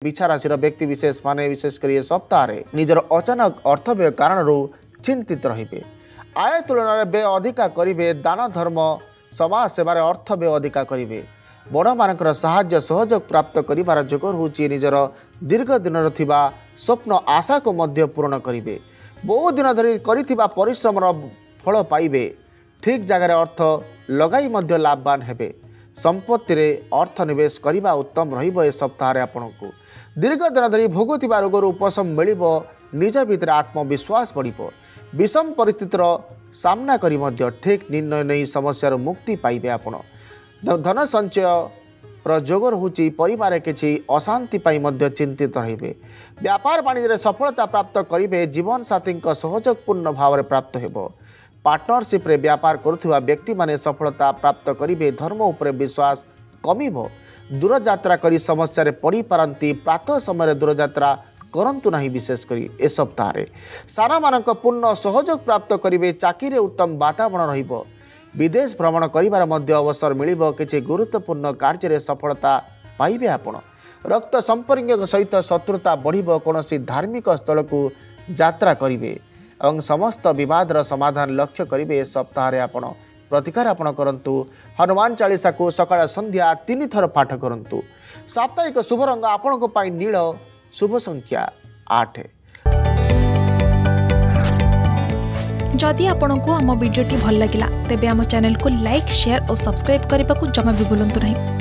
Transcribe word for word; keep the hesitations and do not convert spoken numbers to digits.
पिछा राशि व्यक्ति विशेष माने विशेषकर ये सप्ताह निजर अचानक अर्थव्यय कारण चिंतित रहिबे। आय तुलन व्यय अधिका करिवे। दान धर्म समाज सेवार अर्थ व्यय अधिका करिवे। बड़ मानकर साहाय्य सहयोग प्राप्त करिवार जोग होची। निजर दीर्घ दिन थिबा स्वप्न आशा को मध्य पूर्ण करिवे। बहु दिन धरी करिथिबा परिश्रम फल पाइबे। ठीक जगह अर्थ लगाई मध्य लाभवान हेबे। संपत्ति रे अर्थ निवेश करिबा उत्तम रहिबो। ए सप्ताह रे आपनकु दीर्घ दिन धरी भोगुथिबा रोगर उपशम मिलिबो। निज भितर आत्मविश्वास बढ़िबो। विषम परिस्थितिर सामना करी मध्य ठीक निर्णय नहीं समस्या मुक्ति पाइबे। आपण धन संचय जोगर होची। परिवार किछि अशांति पाई मध्य चिंतित रहिबे। व्यापार वाणिज्य सफलता प्राप्त करिवे। जीवन साथी सहयोगपूर्ण भाव में प्राप्त हेबो। पार्टनरशिप रे व्यापार करुवा व्यक्ति माने सफलता प्राप्त करिवे। धर्म उपर विश्वास कमिबो। दूर यात्रा करी समस्या रे पड़ी पारंती। प्रातः समय दूरयात्रा करंतु नहीं। विशेषकर ए सप्ताह सारा मानक पूर्ण सहयोग प्राप्त करिवे। चाकरी उत्तम वातावरण रहिबो। विदेश भ्रमण करिवार मध्य अवसर मिलिबो। किछि गुरुत्वपूर्ण कार्य रे सफलता पाइबे। आपण रक्त संपर्क सहित शत्रुता बढ़िबो। कोनोसी धार्मिक स्थल को यात्रा करिवे एवं समस्त विवादर समाधान लक्ष्य करिवे। सप्ताह रे आपण प्रतिकार आपण करंतु। हनुमान चालीसा को सकाळ संध्या तीन थर पाठ करंतु। साप्ताहिक शुभ रंग आपण को पाई नील। शुभ संख्या आठ। जदि आपंक आम भिडी भल लगा तेब आम चैनल को लाइक शेयर और सब्सक्राइब करने को जमा भी भूलु नहीं।